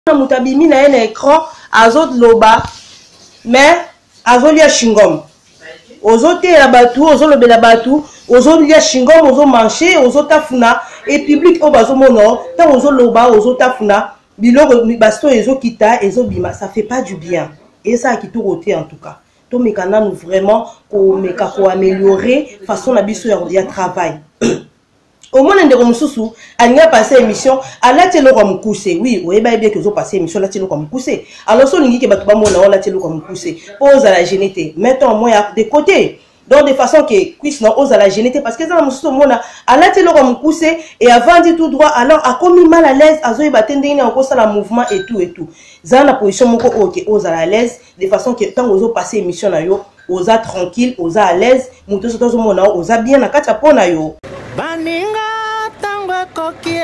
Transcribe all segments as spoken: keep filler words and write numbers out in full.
Mutabimi na un écran azot loba mais azolia chingom ozote la batu ozolobela batu ozolia chingom ozo mancher ozotafuna et public obazo mono tant ozoloba ozotafuna biloko basto ezo kita ezo bima, ça fait pas du bien et ça qui tout roté en tout cas to mekana nous vraiment ko meka ko améliorer façon na biso ya travail. Au moins, on mususu anya passé émission à la télé comme coussé. Oui, oui, bien que vous passez émission la télé comme coussé. Alors, si on dit que vous avez la télé comme coussé, ose à la génétique. Mettons moi de côté. Donc, de façon que puisse non ose à la génétique parce que ça mususu mona à la télé comme coussé et avant dit tout droit. Alors, a commis mal à l'aise, a zoé batende ina encore ça le mouvement et tout et tout. Ça la position moko ok ose à l'aise de façon que tant vous passé émission na yo, osa tranquille, osa à l'aise, muto soto mona osa bien na kata pona yo. Baninga tangwa kokie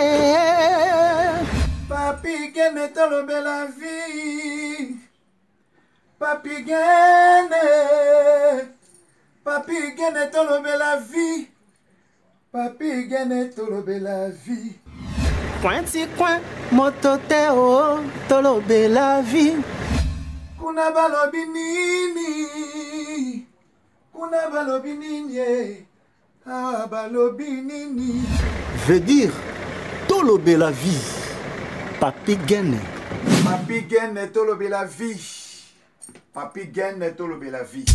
Papi gene tolobe la vie Papi gene Papi gene tolobe la vie Papi gene tolobe la vie Pointi coin mototeo tolobe la vie Kuna balobi nini Kuna balobi nini Ah, balobi nini. Veut dire tolobe la vie. Papi gene. Papi gene tolobe la vie. Papi gene tolobe la vie.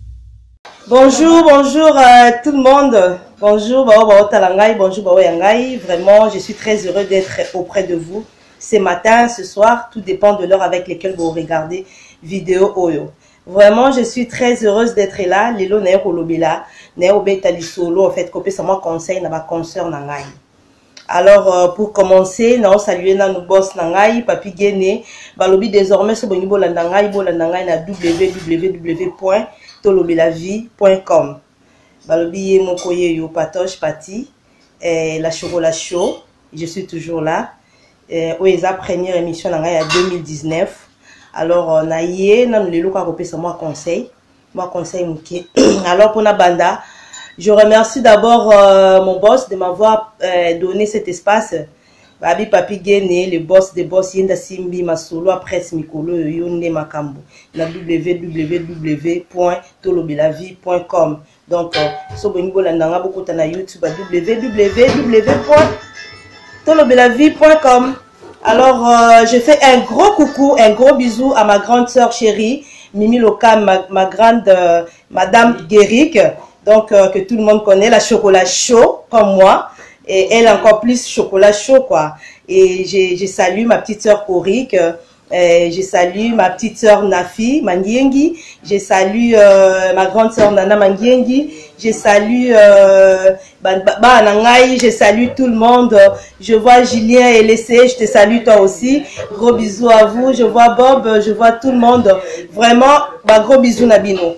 Bonjour, bonjour à tout le monde. Bonjour, bao bao talangai, bonjour bao yangai. Vraiment, je suis très heureux d'être auprès de vous ce matin, ce soir. Tout dépend de l'heure avec laquelle vous regardez vidéo Oyo. Vraiment, je suis très heureuse d'être là. Lelo na kolobela, na obetali solo en fait, copé ça moi conseil na ba concert na ngai. Alors euh, pour commencer, na saluer na nous boss na ngai, Papi Gene, balobi désormais so bongi bolanda ngai, bolanda ngai na w w w point tolobelavie point com. Balobi moko ye yo patoche pati, eh, la chocolat chaud, je suis toujours là. Eh, oeza première émission na ngai à deux mille dix-neuf. Alors, on a yé, on a le look à repérer moi conseil, moi conseil mouké. Alors pour la banda, je remercie d'abord euh, mon boss de m'avoir euh, donné cet espace. Babi Papi Gene, le boss des boss Yenda Simbi Masolo après Mikolo Yonde Makambo, la w w w point tolobelavie point com. Donc, so bonibo la nanga beaucoup na YouTube à w w w point tolobelavie point com. Alors, euh, je fais un gros coucou, un gros bisou à ma grande sœur chérie, Mimi Loka, ma, ma grande euh, Madame Guéric, donc euh, que tout le monde connaît, la chocolat chaud, comme moi, et elle encore plus chocolat chaud, quoi. Et je salue ma petite sœur Korik, euh, je salue ma petite sœur Nafi Mangiengi, je salue euh, ma grande sœur Nana Mangiengi, je salue euh, bah, bah, Nangai, je salue tout le monde. Je vois Julien et Lessé, je te salue toi aussi. Gros bisous à vous. Je vois Bob, je vois tout le monde. Vraiment, bah, gros bisous Nabino.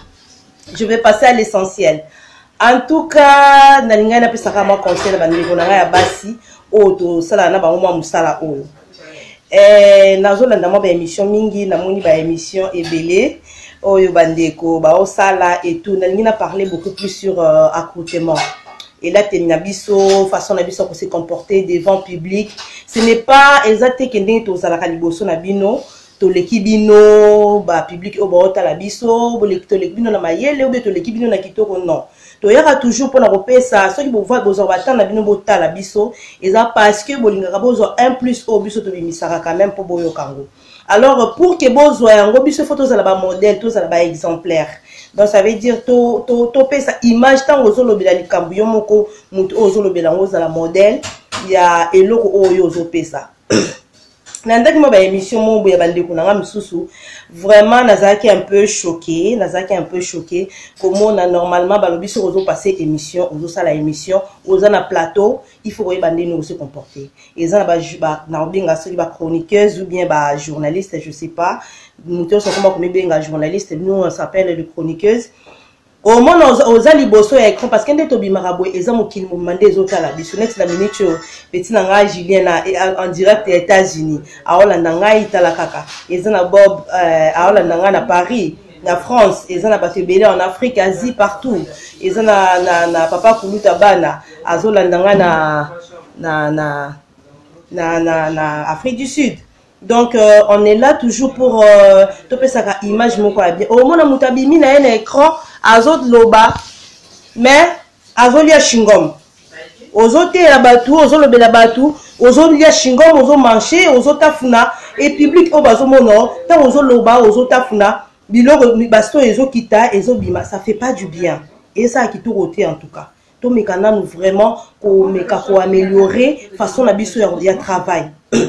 Je vais passer à l'essentiel. En tout cas, Nalinga n'a pas ça moi conseil na baniko na ya basi oto sala na ba mwa musala oyo. Eh nazo landa mo ba émission mingi na moni ba émission ebele. Oyo bandeko ba osala et tout nalingi na parler beaucoup plus sur euh, accoutrement et là tenina biso façon na biso ko se comporter devant public, ce n'est pas exact que ndenge to sala ka liboso na bino to leki bino ba public o ba otala biso bo leki to leki bino na mayele ou be to leki bino na kitoko non to yaka toujours pour na repesa ceux qui bo voir bozo batana na bino bo tala biso et ça parce que bolinga bozo un plus au biso to bimisaka quand même pour boyo kango. Alors, pour que vous soyez un gros biso photos à la modèle, tous à la exemplaire. Donc, ça veut dire to to to sa image tant aux olobela li kambuyo moko mutu aux olobela aux à la modèle. Il y a eloko oyo zopesa. Nandaki mo ba émission mo boya bande ko nanga misusu vraiment nazaki un peu choqué, nazaki un peu choqué comment on a normalement balobi sur ozo passer émission, ozo ça la émission, ozo na plateau, il faut que bande nous se comporter. Et ça na ba na obinga so ba chroniqueuse ou bien ba journaliste, je sais pas. Nous tous comment comme benga journaliste, nous on s'appelle les chroniqueuses. Au moins aux aliboso écran parce que ndето bimarabo ezamo kili mo mande ezota la biso next la minute petit nanga Julien na en direct des États-Unis a Hollanda ngai tala kaka ezana Bob a Hollanda na Paris na France ezana batebele en Afrique, Asie partout ezana na na papa kuluta bana azolanda na na na na na Afrique du Sud Donc, euh, on est là toujours pour euh, toper sa image mon quoi bien. Au moins, on a mis na un écran, azot loba, mais azot lia chingom. Ozo te la batou, ozo lobe la batou, ozo lia chingom, ozo manché, ozo tafuna, et public au bazo mono, tant ozo loba, ozo tafuna, bilo basto ezo kita, ezo bima, ça fait pas du bien. Et ça qui tout roté en tout cas. Tout mécana nous vraiment pour améliorer façon la biso ya travail.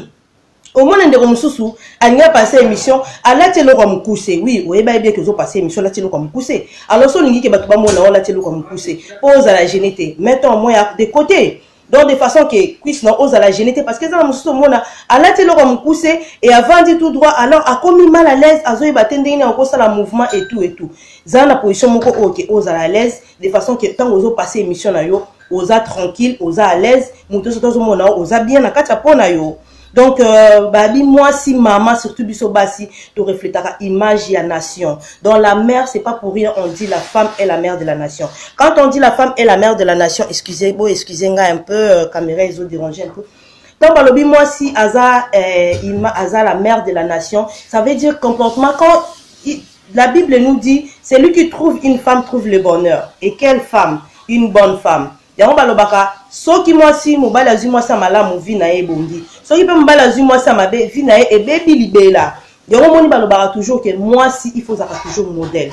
Au moins ndeko mususu anya passer émission ala telo kwa mukuse oui oui ba bien que zo passer émission la telo kwa mukuse alors so lingi ke batu ba mona la telo kwa mukuse pose à la génété mettons moi de côté donc de façon que puisse non ose à la génété parce que ça mususu mona ala telo kwa mukuse et avant dit tout droit alors a commis mal à l'aise azo ba tendeni encore ça la mouvement et tout et tout za na position moko OK ose à l'aise de façon que tant ozo passer émission na yo oza tranquille oza à l'aise muto so to mona oza bien na kata pona yo. Donc, euh, babi, moi, si maman, surtout biso basi, tu reflétera image et nation. Donc, la mère, c'est pas pour rien, on dit la femme est la mère de la nation. Quand on dit la femme est la mère de la nation, excusez, bon, excusez-moi un peu, euh, caméra, ils ont dérangé un peu. Donc, balobi, moi, si Aza, euh, ima, Aza, la mère de la nation, ça veut dire comportement, quand il, la Bible nous dit, c'est lui qui trouve une femme, trouve le bonheur. Et quelle femme? Une bonne femme. Yango balobaka, so ki moi si mobala zu moi sa malamu vi na e bongi. So ki pe mobala zu moi sa mabe vi na e bebi libela. Yango moni balobaka toujours que moi si il faut avoir toujours modèle.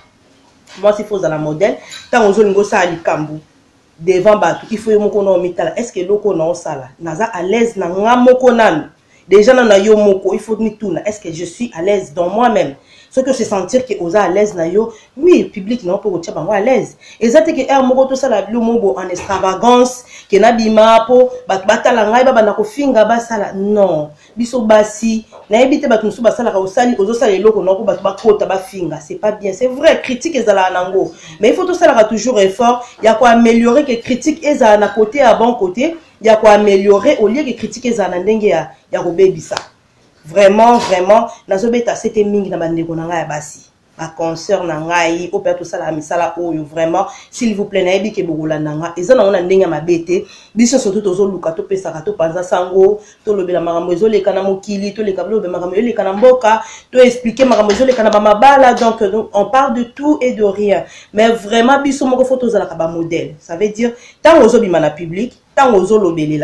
Moi si il faut avoir modèle, tant ozo lingo sa alikambu devant batu, il faut moko na mitala. Est-ce que loko na osala? Naza à l'aise na nga moko nanu. Déjà na yo moko, il faut ni tuna. Est-ce que je suis à l'aise dans moi-même? Ce que c'est sentir que osa à l'aise na yo, oui, le public non pour tcha bango à l'aise. Et ça c'est que er moko to ça la bilo mobo en extravagance, que na bima po bat batala ngai ba bana ko finga ba sala non. Biso basi, na ebite bat musu ba sala ka osali ozo sala eloko non ko bat ba kota ba finga, c'est pas bien. C'est vrai, critique ezala nango. Mais il faut to ça la toujours effort, il y a quoi améliorer que critique ezala na côté à bon côté, il y a quoi améliorer au lieu que critique ezala ndenge ya ya robebisa. Vraiment, vraiment, nazobeta c'était mingi na bandeko na ngai basi. Ma concert na ngai, o peto sala misala oyo vraiment, s'il vous plaît na yebi ke bogola nanga. Eza na ona ndenga mabete, biso surtout tozo luka to pesa ka to panza sango, to lobela makambo ezo leka na mokili, to leka lobe makambo yo leka na mboka, to expliquer makambo ezo leka na ba mabala donc on parle de tout et de rien. Mais vraiment biso moko photo za la ka ba modèle. Ça veut dire tant ozo bima na public, tant ozo lobelela.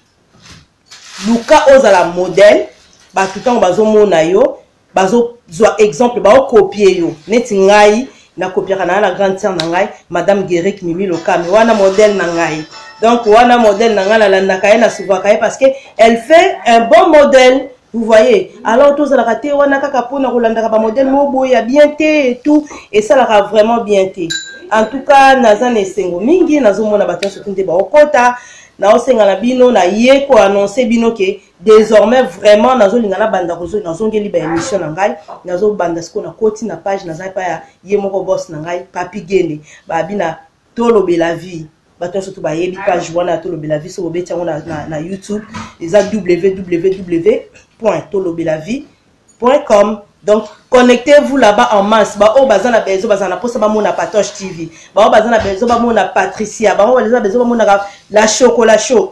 Luka oza la modèle. Ba tout temps bazo mona yo bazo zo exemple ba copier yo neti ngai na copier kana na grande sœur na ngai madame Guéric Mimi Lokame wana modèle na ngai donc wana modèle na ngai la na kaye na souvent kaye parce que elle fait un bon modèle vous voyez alors tous la raté wana kaka pona kolanda ba modèle mobo ya bien té et tout et ça la vraiment bien té en tout cas naza ne sengo mingi nazo mona bato surtout te ba okota na osenga na bino na ye ko annoncer bino ke désormais vraiment nazo lingana banda kozo nazo ngeli ba émission na ngai nazo banda siko na koti na page naza pa ya ye moko boss na ngai Papi Gene ba bina tolobela vie bato surtout ba yebi page wana tolobela vie so bobeti na, na na YouTube eza w w w point tolobela vie point com. Donc connectez-vous là-bas en masse. Ba o bazana bezo bazana posa ba mona Patoche T V. Ba o bazana bezo ba mona Patricia. Ba o bazana bezo ba mona la chocolat chaud.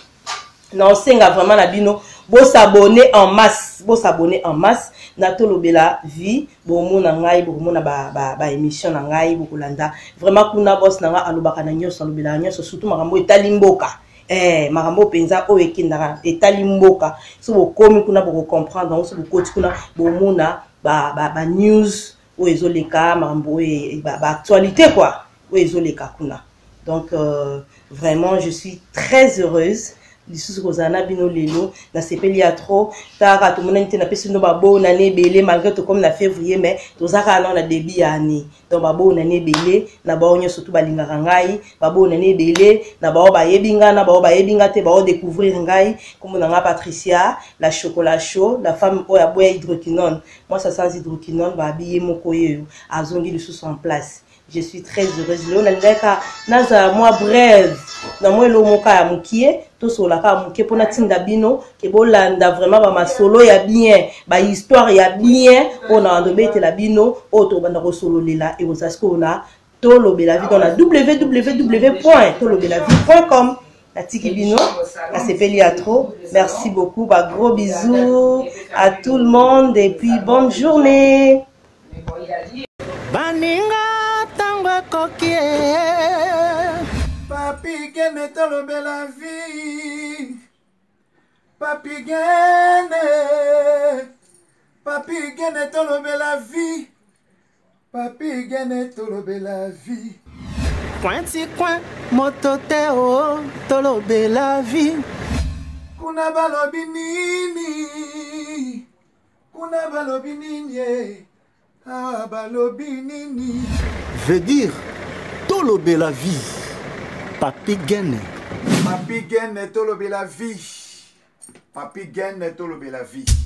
Non senga vraiment na bino. Bo s'abonner en masse. Bo s'abonner en masse. Na tolobela vie. Bo mona ngai bo mona ba ba ba émission na ngai bo kolanda. Vraiment kuna boss na nga alobaka na nyoso alobela nyoso surtout makambo etali mboka. Eh, makambo penza o ekindara etali mboka so bokomi kuna boko comprendre donc so bokoti kuna bomona ba ba ba news o ezoleka makambo e ba, ba actualité quoi o ezoleka kuna donc euh, vraiment je suis très heureuse lisusu kozana bino lelo na sepeli ya trop taka to mona nte na pesi no babo na ne belé malgré tout comme na février mais tozaka na na début ya année donc babo na ne belé na ba onyo surtout balingaka ngai babo na ne belé na ba ba yebinga na ba ba yebinga te ba découvrir ngai comme na nga Patricia la chocolat chaud la femme oya boya hydroquinone moi ça sans hydroquinone ba biye moko yeyo azongi lisusu en place. Je suis très heureuse. Léon Nalika, naza moi brève. Dans moi lo moka ya mukie, to sola ka mukie pona tinda bino, ke bolanda vraiment ba masolo ya bien, ba histoire ya bien, on a ndobete la bino, auto banda ko solo lela et aux asko na tolobela vie dans la w w w point tolobela vie point com. Natiki Bino, Asepeli Atro. Merci beaucoup. Bah, gros bisous à tout le monde et puis bonne journée. Baninga tango kokie. Papi Gene tolobe la vie. Papi Gene. Papi Gene tolobe la vie. Papi Gene tolobe la vie. Pointi coin, mototeo, tolobe la vie. Kuna balobi nini. Kuna balobi nini. Ah balobi nini. Veut dire tolobe la vie. Papi Gene. Papi Gene tolobe la vie. Papi Gene tolobe la vie.